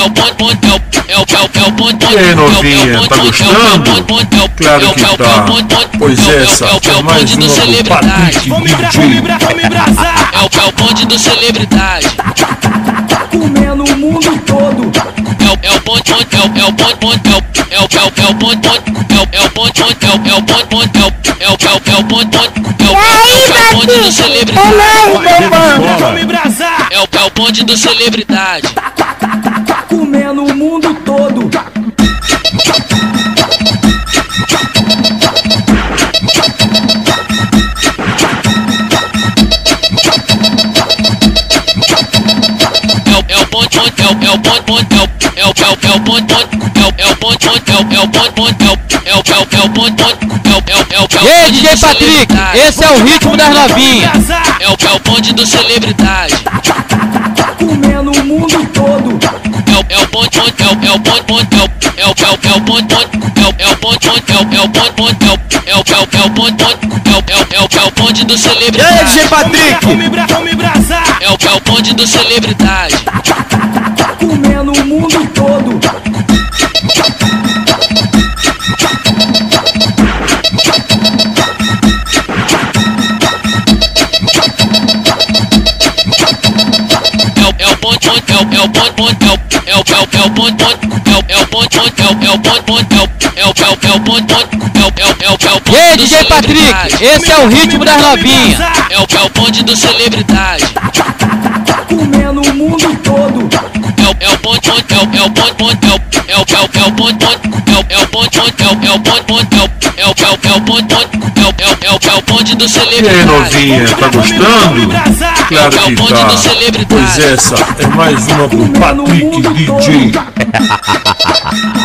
E aí, novinha, tá gostando? Claro que tá. Pois essa é mais uma do Patrick DJ. É o bonde do celebridade. Comendo o mundo todo. É o bonde do celebridade. É o bonde do celebridade. Tá comendo o mundo todo. E aí, DJ Patrick, esse é o ritmo das novinhas. É o bonde do celebridade. Tá comendo o mundo todo. É o bonde do E celebridade. aí, DJ Patrick? É o bonde do celebridade. Tá comendo o mundo todo. E aí, DJ Patrick, esse é o ritmo das novinhas. É o bonde do celebridade. Tá comendo o mundo todo. É o bonde do E celebridade. aí, novinha, tá gostando? Claro que tá. Pois essa é mais uma do Patrick DJ.